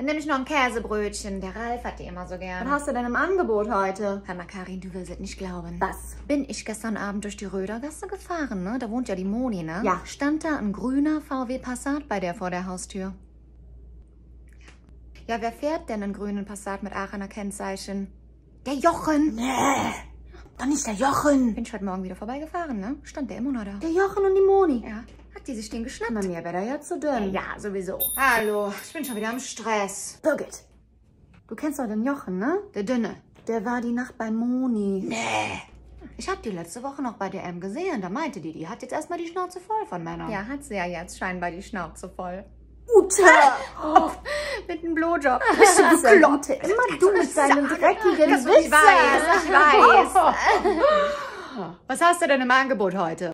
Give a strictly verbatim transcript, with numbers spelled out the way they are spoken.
Dann nehme ich noch ein Käsebrötchen. Der Ralf hat die immer so gern. Was hast du denn im Angebot heute? Hör mal, Karin, du willst es nicht glauben. Was? Bin ich gestern Abend durch die Rödergasse gefahren, ne? Da wohnt ja die Moni, ne? Ja. Stand da ein grüner V W Passat bei der vor der Haustür. Ja, wer fährt denn einen grünen Passat mit Aachener Kennzeichen? Der Jochen. Nee, doch nicht der Jochen. Bin ich heute Morgen wieder vorbeigefahren, ne? Stand der immer noch da. Der Jochen und die Moni. Ja. Hat die sich den geschnappt? Na, mir wäre der ja zu dünn. Ja, sowieso. Hallo, ich bin schon wieder am Stress. Birgit, du kennst doch den Jochen, ne? Der Dünne. Der war die Nacht bei Moni. Nee. Ich habe die letzte Woche noch bei D M gesehen. Da meinte die, die hat jetzt erstmal die Schnauze voll von Männern. Ja, hat sie ja jetzt scheinbar die Schnauze voll. Ute! Oh, mit einem Blowjob. Bist du bekloppt? Immer du mit deinen dreckigen Ich Witzen. weiß, ich weiß. Was hast du denn im Angebot heute?